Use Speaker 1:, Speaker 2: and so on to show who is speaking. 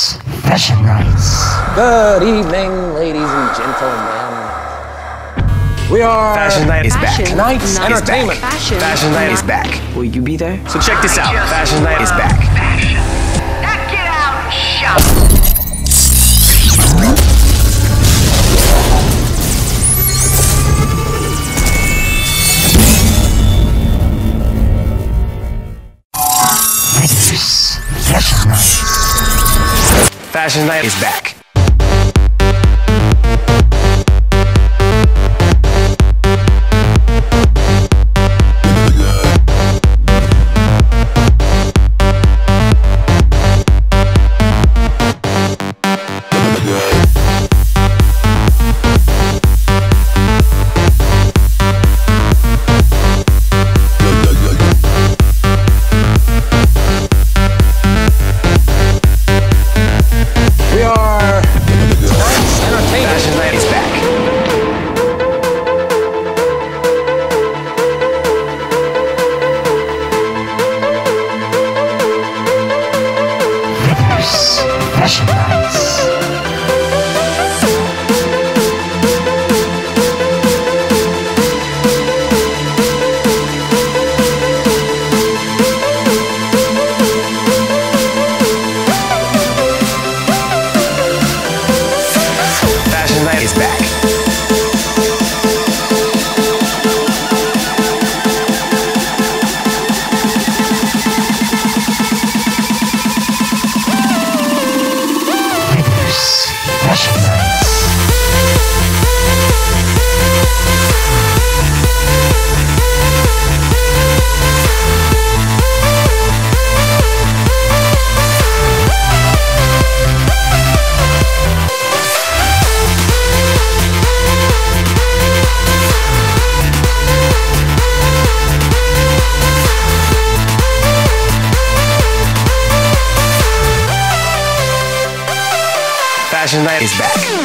Speaker 1: It's Fashion Nights.
Speaker 2: Good evening, ladies and gentlemen. We are...
Speaker 3: Fashion Night is back.
Speaker 2: Tonight's entertainment.
Speaker 3: Fashion Night is back. Will you be there? So check this out. Fashion Night is back.
Speaker 4: Now get out and shop.
Speaker 1: Fashion Night.
Speaker 3: Fashion Night is back. Fashion Night is back.